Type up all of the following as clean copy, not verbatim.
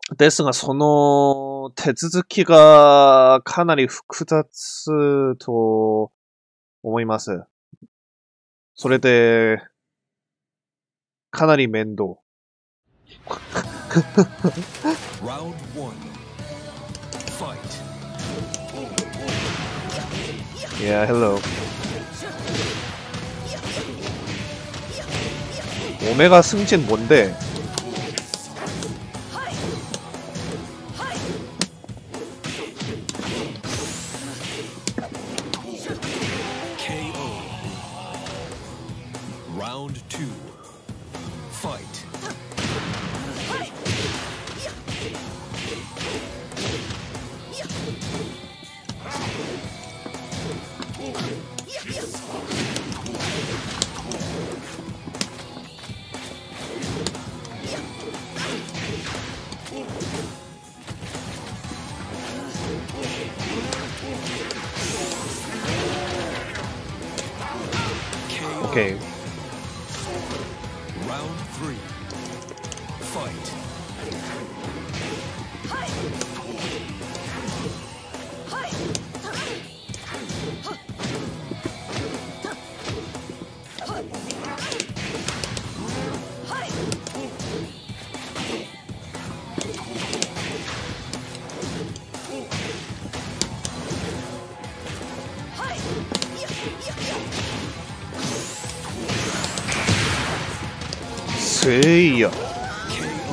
ですが、その手続きがかなり複雑と思います。それで、かなり面倒。Yeah, hello. オメガ 승진 뭔데? Round 2. Fight. 오케이. Round 3. Fight. 스웨이야. KO.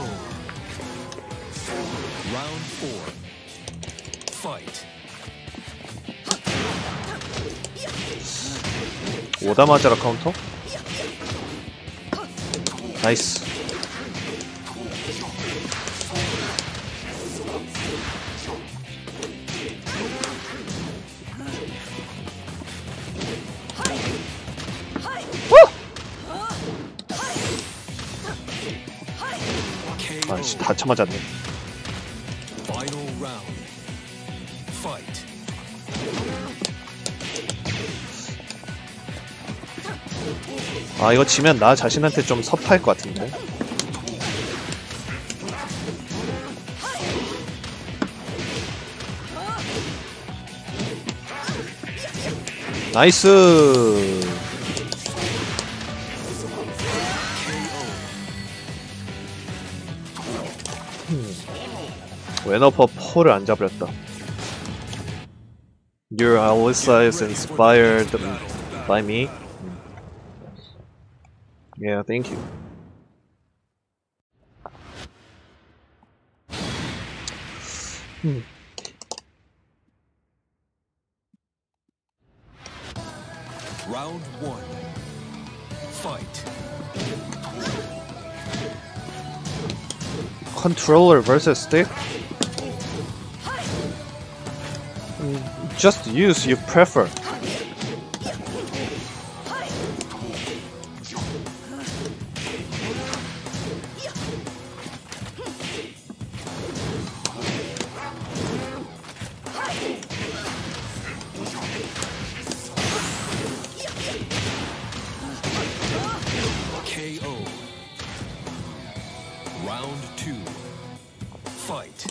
Round 4. Fight. 오다마자라 카운터? 나이스. 아이씨, 다 쳐맞았네. Final round. Fight. 아, 이거 지면 나 자신한테 좀 섭할 것 같은데. 나이스. 웨너퍼 4를 안 잡으렸다. Your Alyssa is inspired by me. Yeah, thank you. Round 1. Fight. Controller versus stick? Just use you prefer. KO. Round 2. Fight.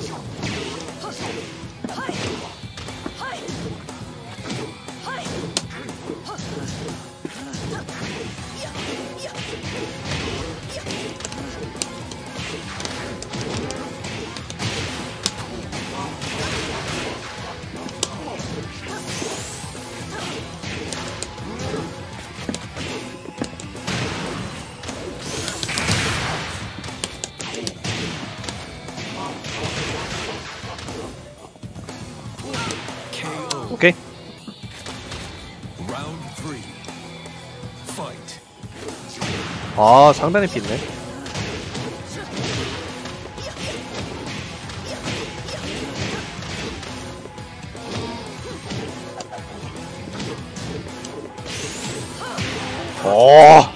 KO. 오케이. Round 3. Fight. 아, 상단에 빗네. 어.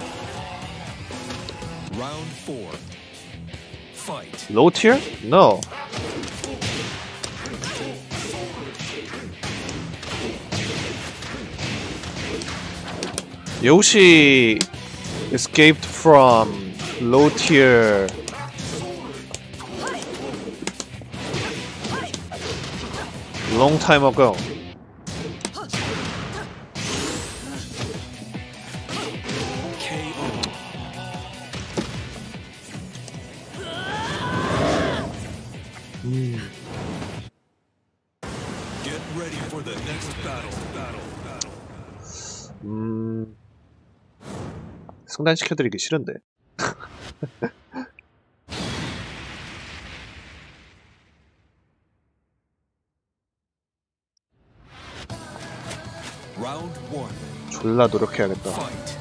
Round 4. Fight. Low tier? No. Yoshi escaped from low tier Long time ago. KO. Get ready for the next battle. 승단시켜드리기 싫은데. Round 1. 졸라 노력해야겠다. Fight.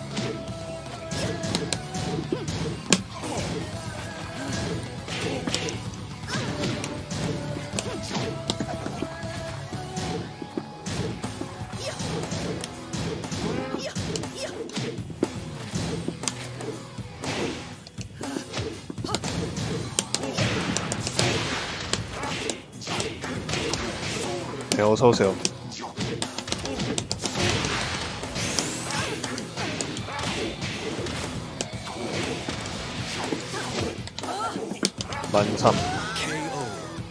네, 어서오세요. 만삼. KO.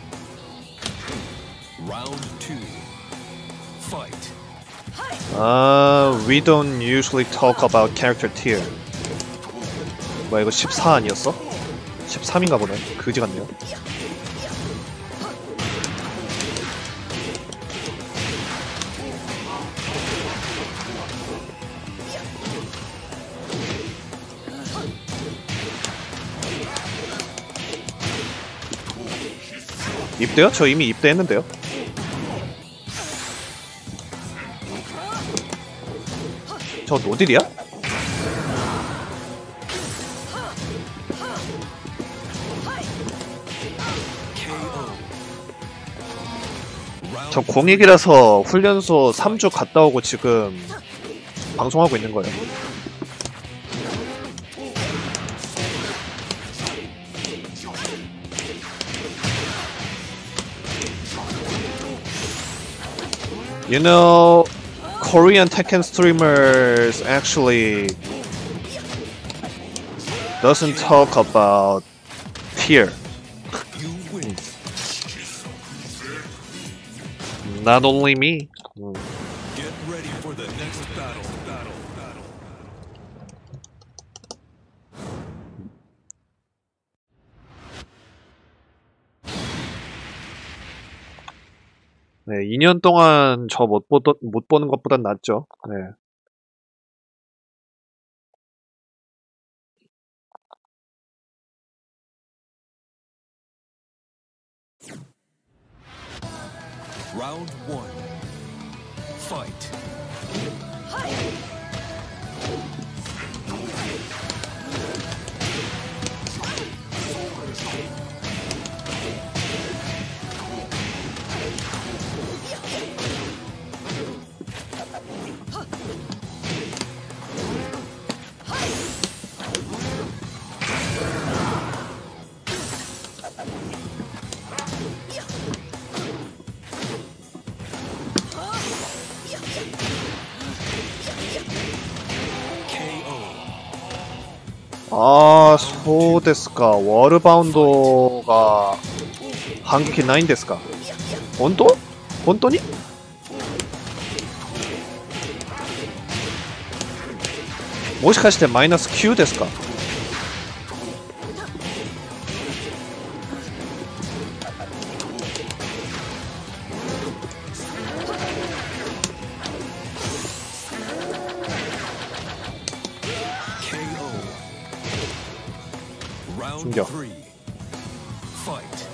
Round 2. Fight. We don't usually talk about character tier. 뭐야 이거 14 아니었어? 13인가 보네. 그지 같네요. 입대요? 저 이미 입대했는데요. 저 노딜이야? 저 공익이라서 훈련소 3주 갔다 오고 지금 방송하고 있는 거예요. You know, Korean Tekken streamers actually doesn't talk about tier. You win. Not only me. Get ready for the next battle. 네, 2년 동안 저 못 보는 것보단 낫죠. 네. Round 1. Fight. 아, 소데스까. 워르바운도가 한국인 나인 데스까. 본토? 본토니? 모시카시테 마이너스 Q 데스까. KO. Round 충격. 3. Fight.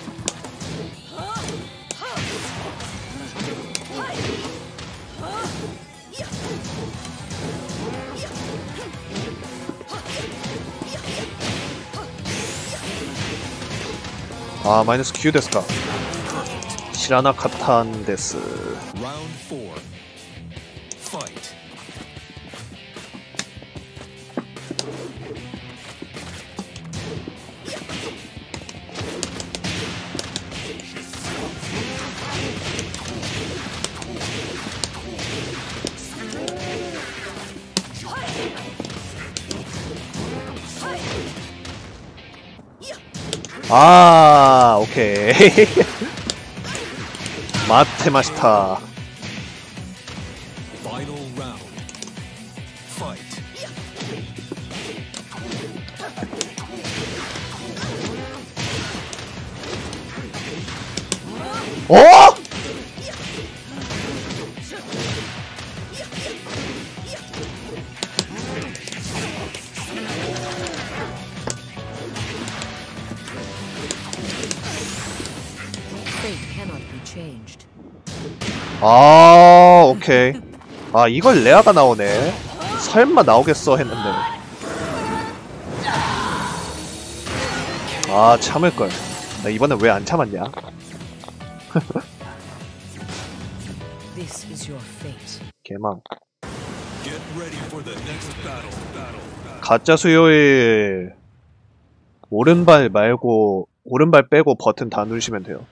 아, 마이너스 Q 데스까. 시라나 카탄 데스. Round 4. Fight. 아, 오케이. 마테마시타. Final round. Fight. 어? Fate cannot be changed. 아, 오케이. 아, 이걸 레아가 나오네. 설마 나오겠어 했는데. 아, 참을걸. 나 이번엔 왜 안 참았냐? This is your fate. 개망. Get ready for the next battle. 가짜 수요일. 오른발 말고, 오른발 빼고 버튼 다 누르시면 돼요.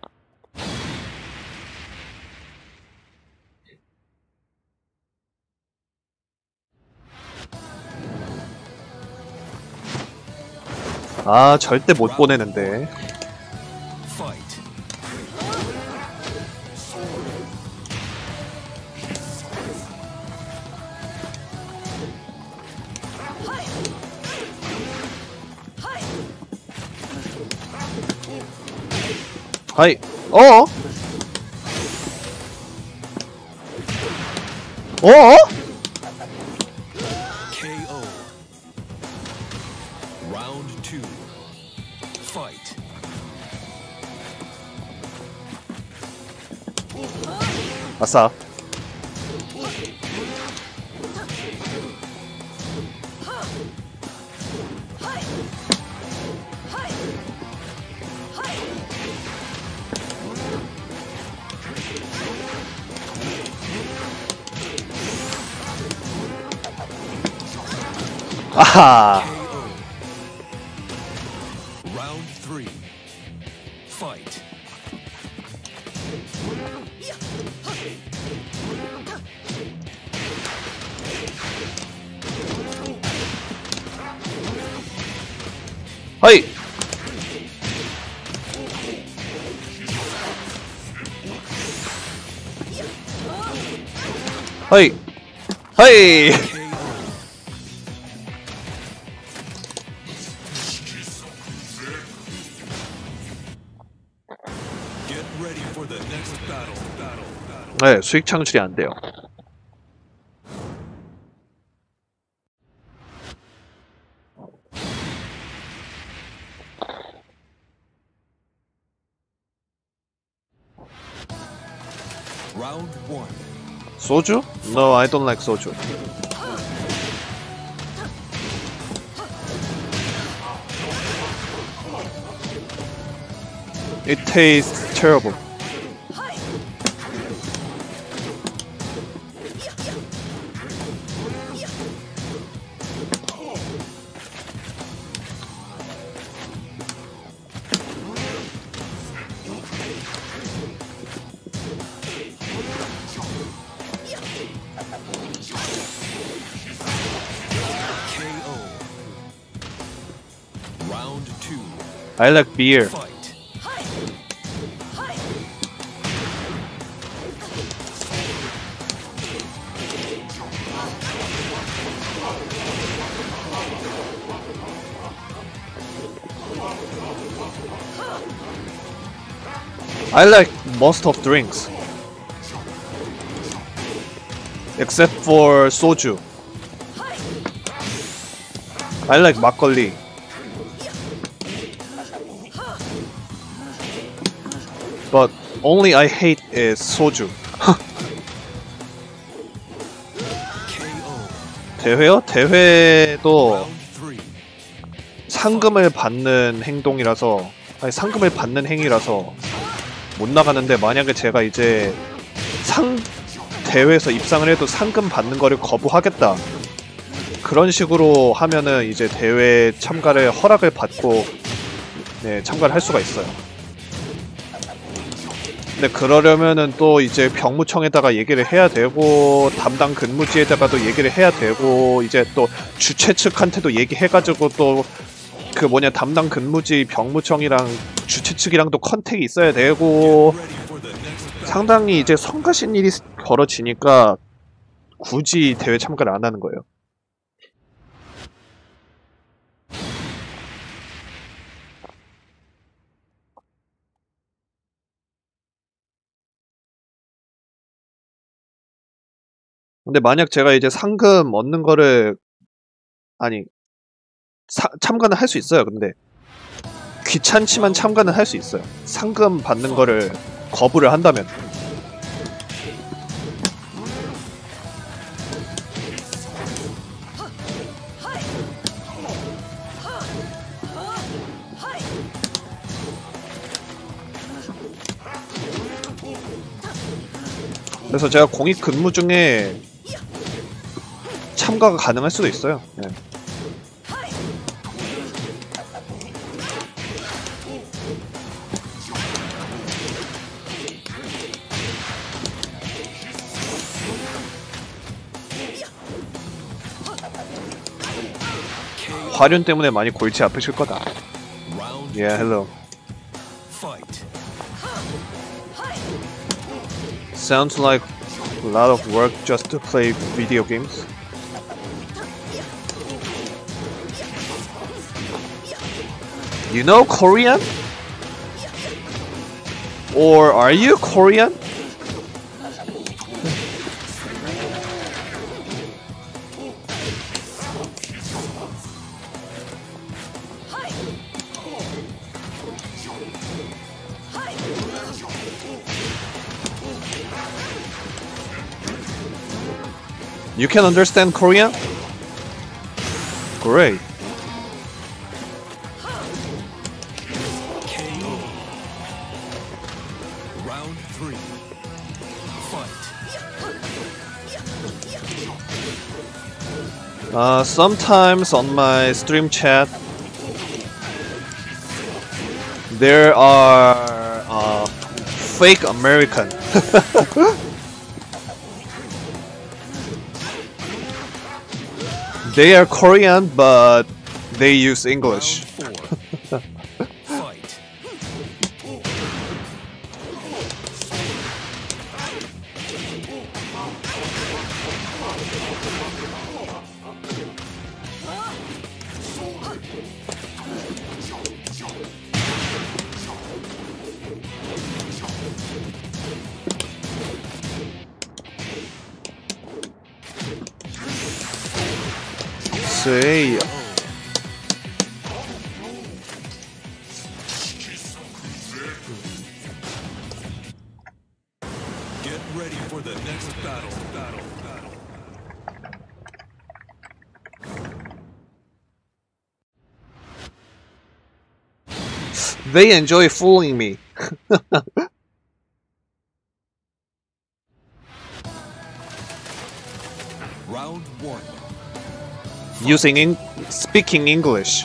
아, 절대 못 보내는데. Fight. 하이. 어어? 어어? KO. Round 2. Fight. 아싸. 아하. Round 3. Fight. 하이. 하이. 하이. Get ready for the next battle. 네, 수익 창출이 안 돼요. Round 1. 소주? No, I don't like 소주. It tastes terrible. KO. Round 2. I like beer. Fight. I like most of drinks. Except for soju. I like 막걸리. But only I hate is soju. KO. 대회요? 대회도 Round 3. 상금을 받는 행동이라서, 아니 상금을 받는 행위라서 못 나가는데, 만약에 제가 이제 대회에서 입상을 해도 상금 받는 거를 거부하겠다, 그런 식으로 하면은 이제 대회 참가를 허락을 받고 네, 참가를 할 수가 있어요. 근데 그러려면은 또 이제 병무청에다가 얘기를 해야 되고, 담당 근무지에다가도 얘기를 해야 되고, 이제 또 주최 측한테도 얘기해가지고, 또 그 뭐냐 담당 근무지 병무청이랑 주최 측이랑도 컨택이 있어야 되고, 상당히 이제 성가신 일이 벌어지니까 굳이 대회 참가를 안 하는 거예요. 근데 만약 제가 이제 상금 얻는 거를 아니 참가는 할 수 있어요. 근데 귀찮지만 참가는 할 수 있어요. 상금 받는 거를 거부를 한다면. 그래서 제가 공익 근무 중에 참가가 가능할 수도 있어요. 네. 화륜 때문에 많이 골치 아프실 거다. Round Yeah, hello. fight. Sounds like a lot of work just to play video games. You know Korean? Or are you Korean? You can understand Korean? Great. KO. Round 3. Fight. Sometimes on my stream chat, there are fake American. They are Korean, but they use English. Round 4. Fight. Say, Get ready for the next battle. they enjoy fooling me. Round 1. Speaking English.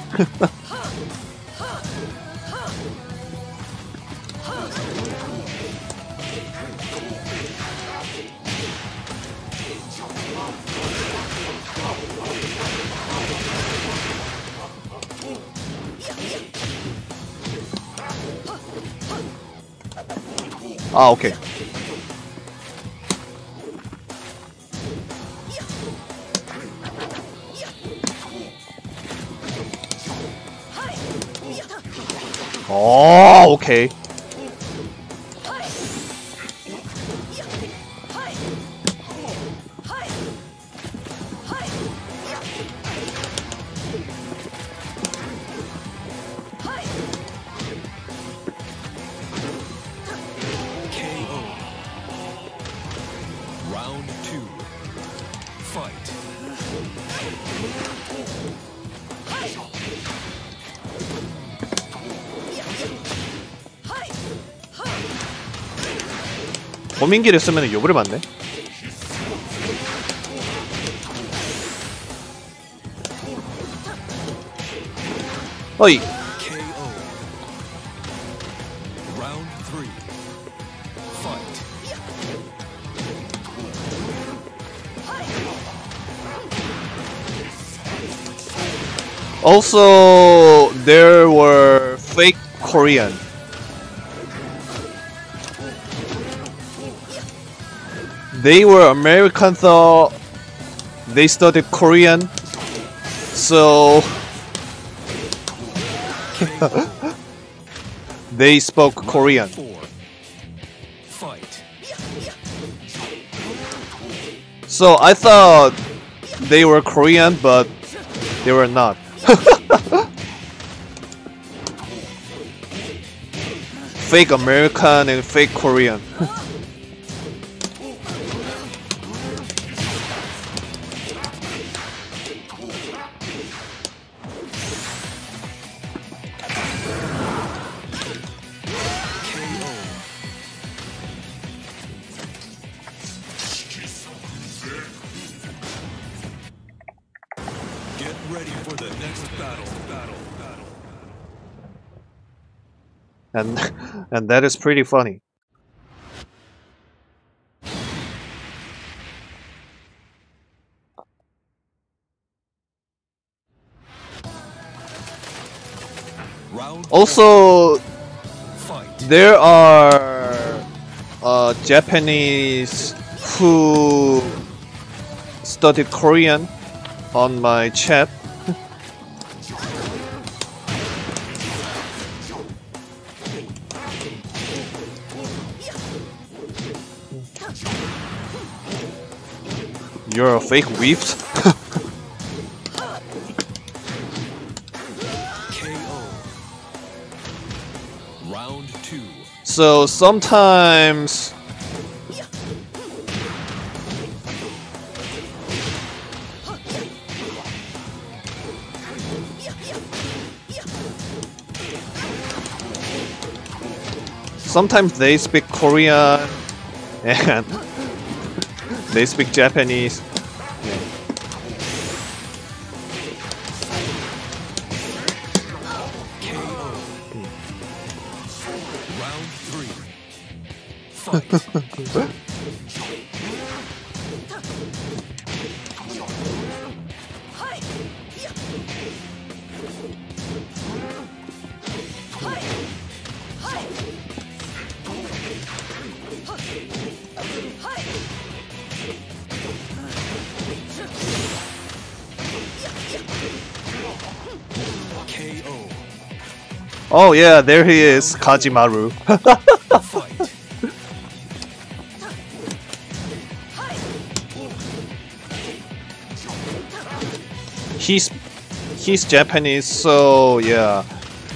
아, 오케이. 오케이. KO. Round 2. Fight. 범인기를 쓰면 욕을 맞네. 어이. KO. Round 3. Fight. Also, there were fake Korean. they were American, though they studied Korean, so they spoke Korean. 4. Fight. So I thought they were Korean, but they were not. Fake American and fake Korean. Get ready for the next battle. And that is pretty funny. Round Also, fight. there are Japanese who studied Korean on my chat. You're a fake weeft? KO. Round 2. So sometimes they speak Korean and they speak Japanese. KO. Round 3. Fight. KO. Oh yeah, there he is, Kajimaru. Fight. He's Japanese, so yeah.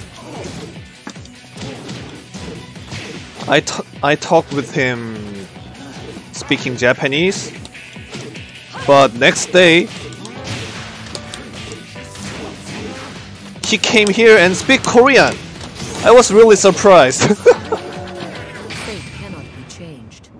I talked with him speaking Japanese, but next day he came here and speak Korean. I was really surprised. Fate cannot be changed.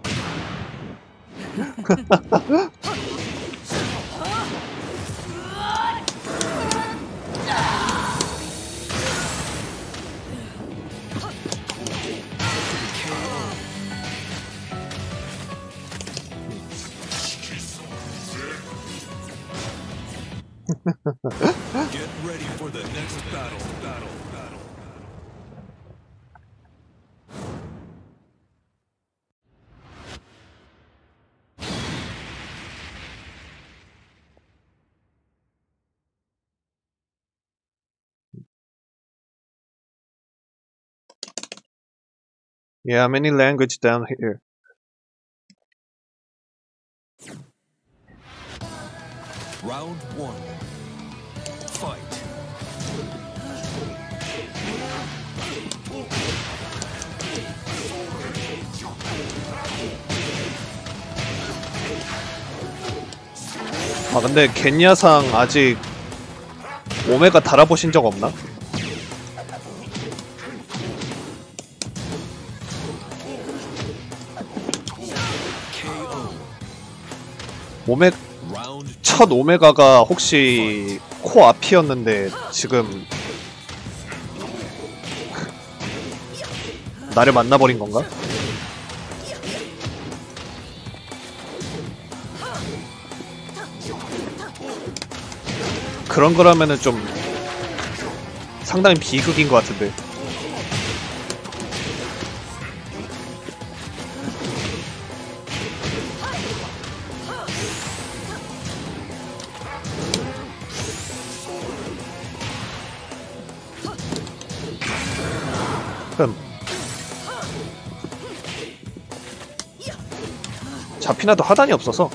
Get ready for the next battle. Yeah, many language down here. Round 1. Fight. 아 근데 겐야상 아직 오메가 달아보신 적 없나? KO. 오메 Round 첫 오메가가 혹시 코 앞이었는데 지금 나를 만나버린 건가? 그런 거라면은 좀 상당히 비극인 것 같은데. 잡히나도 하단이 없어서.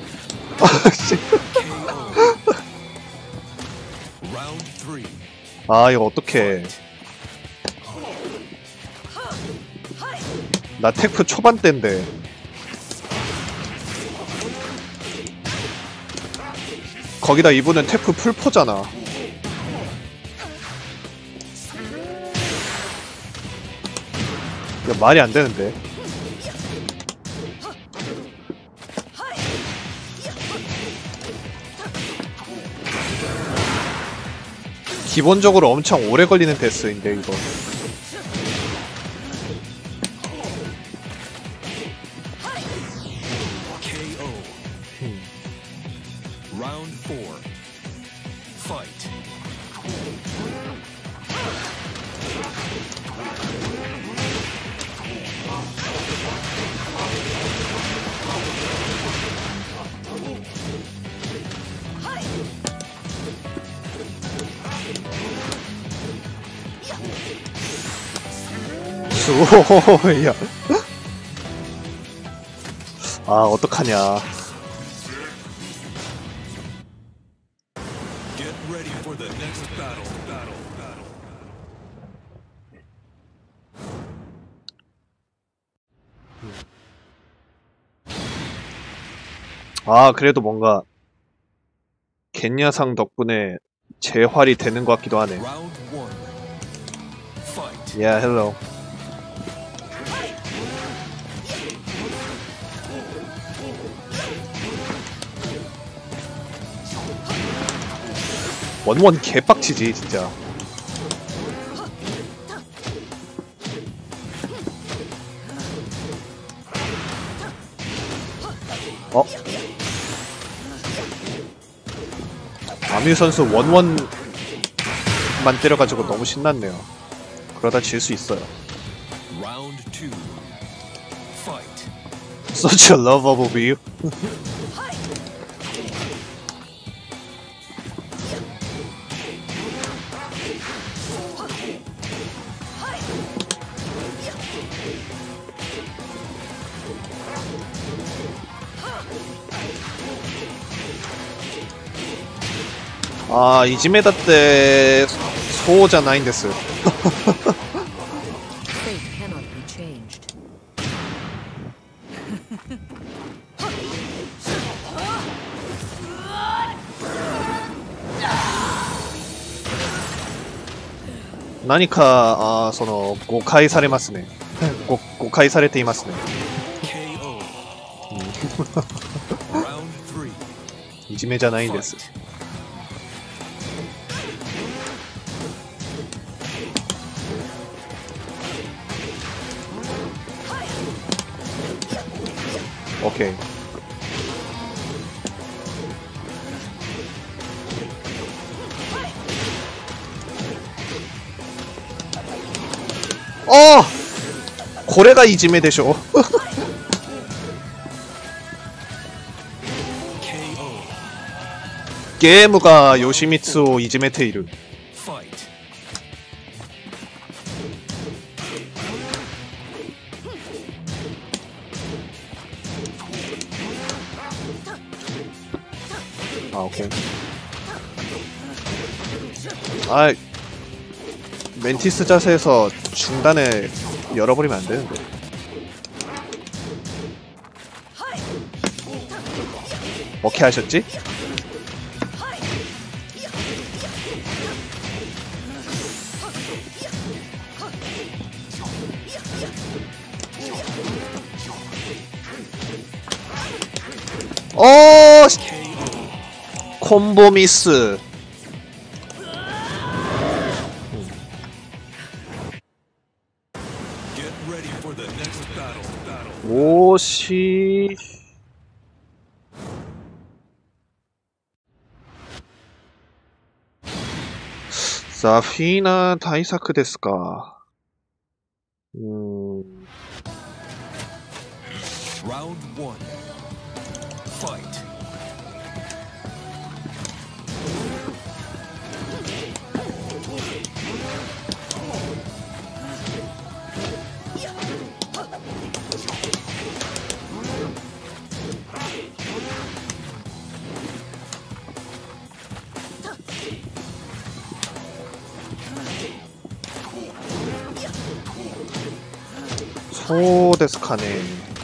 Round 3. 아 이거 어떡해. 나 테크 초반 때인데. 거기다 이분은 테프 풀포잖아. 이거 말이 안 되는데. 기본적으로 엄청 오래 걸리는 데스인데 이거. KO. Round 4. Fight. 수호야. 아 어떡하냐. Get ready for the next battle. 아 그래도 뭔가 겐야상 덕분에 재활이 되는 것 같기도 하네. Round 1. Fight. Yeah, hello. 원원 개빡치지 진짜. 어? 아뮤 선수 원원만 때려가지고 너무 신났네요. 그러다 질 수 있어요. Round 2. Fight. Such a lovable view. 아 이지메다 때 소호자 9 데스. Fate cannot be changed. 나니까 아, その誤解されますね。誤解されていますね。 KO. Round 3. いじめじゃないんです。 오케이. 고래가 이지메 되쇼. KO. 게임가 요시미츠오 이지메 테이르. Fight. 아 오케이. 아 멘티스 자세에서 중단에 열어버리면 안 되는데. 어떻게 하셨지? 콤보 미스. Get ready for the next battle. 오시. 사피나 다이사크 데스까. Round 1. Fight. そうですかね。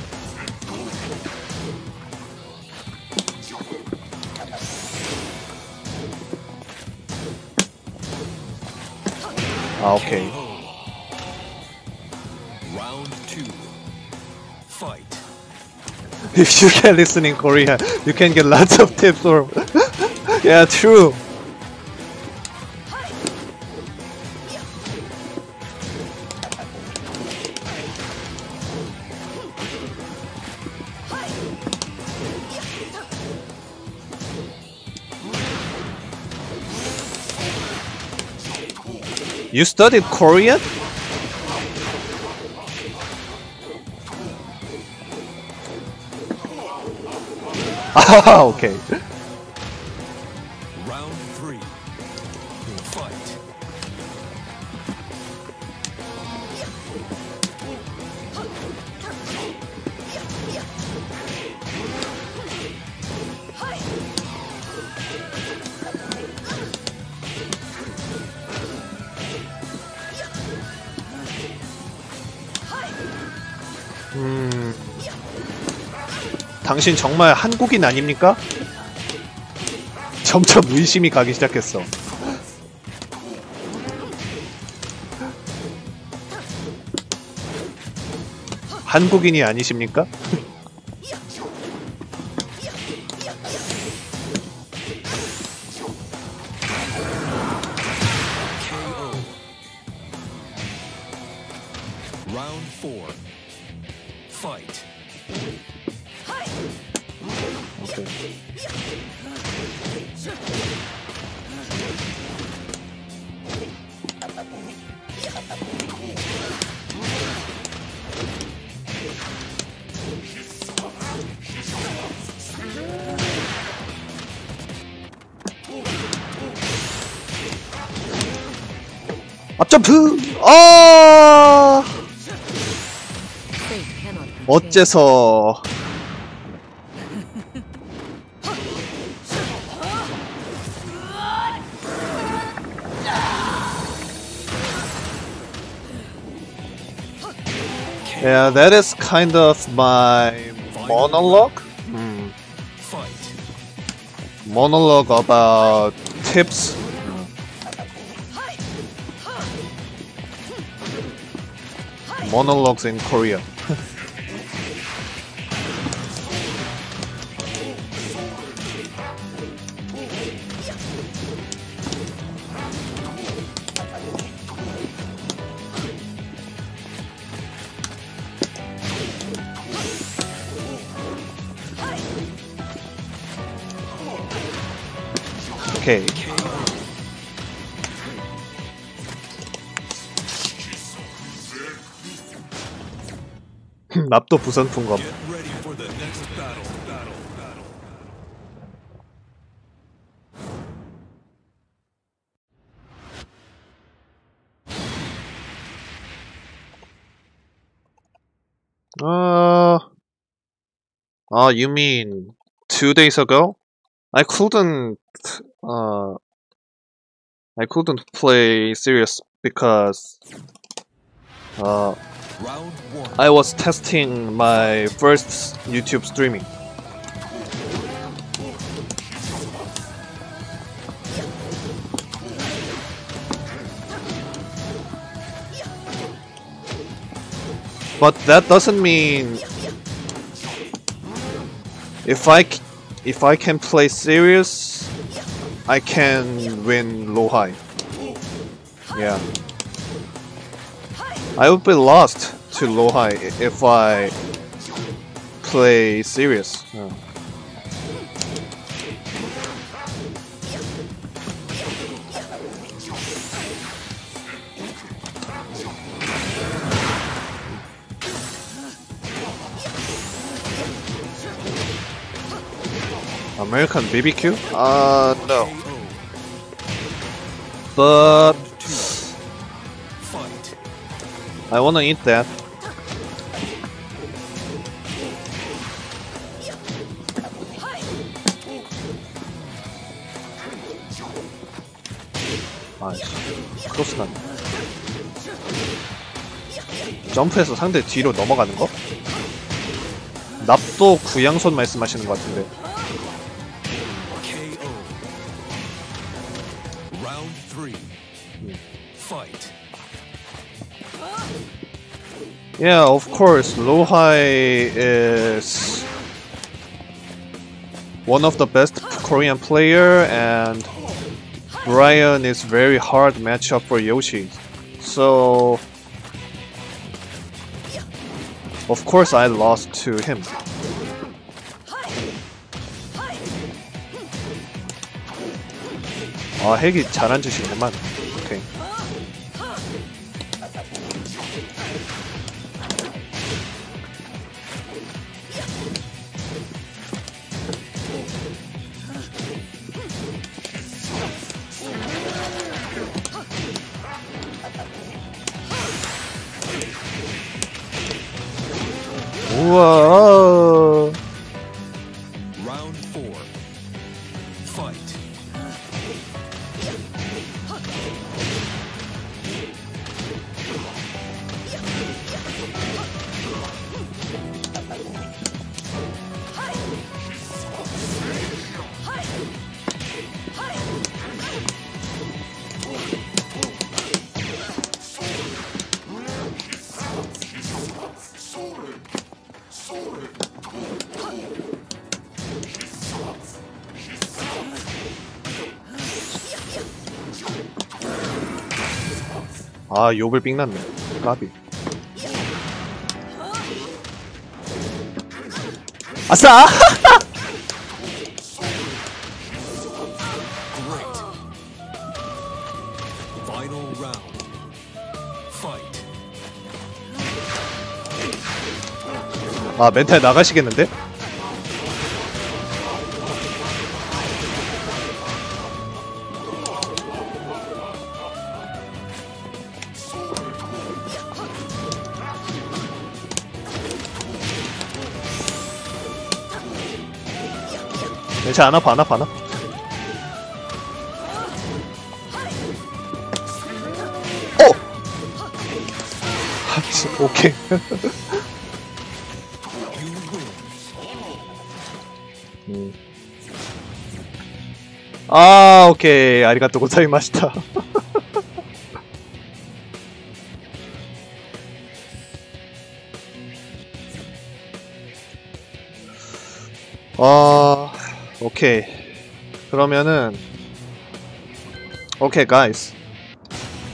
あ、OK。 Round 2. Fight. If you can listen in Korean, you can get lots of tips from. Yeah, true. You studied Korean? Ah, okay. Round 3. Fight. 당신 정말 한국인 아닙니까? 점점 의심이 가기 시작했어. 한국인이 아니십니까? KO. Round 4. Fight. 오케이. 앞점프! 아! Fate cannot be changed. 어째서 Yeah, that is kind of my monologue. Fight. Monologue about tips. Monologues in Korea. Okay. 납도 부선풍검. Get ready for the next battle. You mean 2 days ago? I couldn't play serious because Round 1. I was testing my first YouTube streaming. But that doesn't mean if I can play serious, I can win low high. Yeah. I would be lost to low high if I play serious. American BBQ? No. But Fight. I wanna eat that. 아이씨, 크로스 났네. 점프해서 상대 뒤로 넘어가는 거? 납도 구양손 말씀하시는 것 같은데. KO. Round 3. Fight. Yeah, of course, Lohai is one of the best Korean player, and Brian is very hard matchup for Yoshi. So, of course, I lost to him. 아, 핵이 잘 앉으시구만. 오케이. 우와. Round 4. Fight. 아, 욕을 삥났네. 까비. 아싸! Great. Final round. Fight. 아, 멘탈 나가시겠는데? 괜찮아, 안 아파, 안 아파, 안 아파. 오케이. You win. 아, 오케이. 아리가또 고자이마시타. 오케이. 그러면은, okay, guys.